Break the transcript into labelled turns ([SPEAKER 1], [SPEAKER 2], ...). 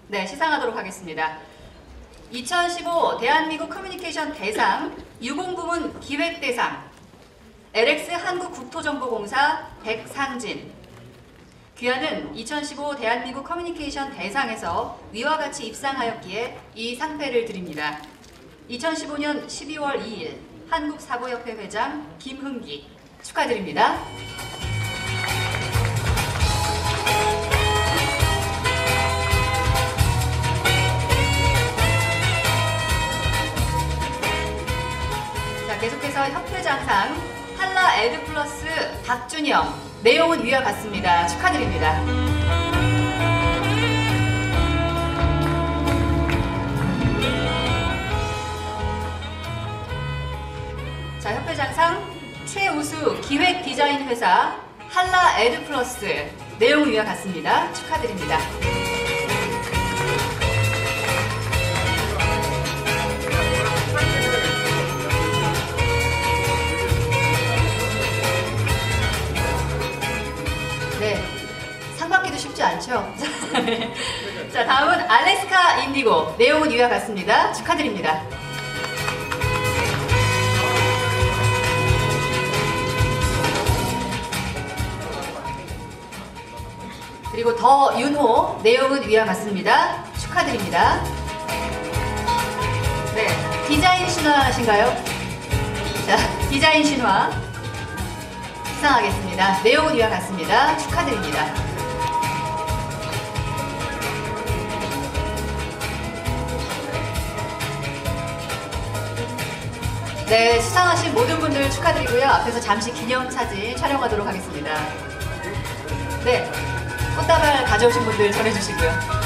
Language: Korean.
[SPEAKER 1] 네, 시상하도록 하겠습니다. 2015 대한민국 커뮤니케이션 대상 유공부문 기획대상 LX 한국국토정보공사 백상진. 귀하는 2015 대한민국 커뮤니케이션 대상에서 위와 같이 입상하였기에 이 상패를 드립니다. 2015년 12월 2일 한국사고협회 회장 김흥기 축하드립니다. 자, 계속해서 협회장상 한라 에드플러스 박준영. 내용은 위와 같습니다. 축하드립니다. 자, 협회장상 최우수 기획 디자인 회사 한라 에드플러스. 내용은 위와 같습니다. 축하드립니다. 네, 상 받기도 쉽지 않죠? 자, 다음은 알래스카 인디고. 내용은 위와 같습니다. 축하드립니다. 그리고 더 윤호. 내용은 위와 같습니다. 축하드립니다. 네, 디자인 신화신가요? 자, 디자인 신화 수상하겠습니다. 내용은 위와 같습니다. 축하드립니다. 네, 수상하신 모든 분들 축하드리고요. 앞에서 잠시 기념사진 촬영하도록 하겠습니다. 네, 꽃다발 가져오신 분들 전해주시고요.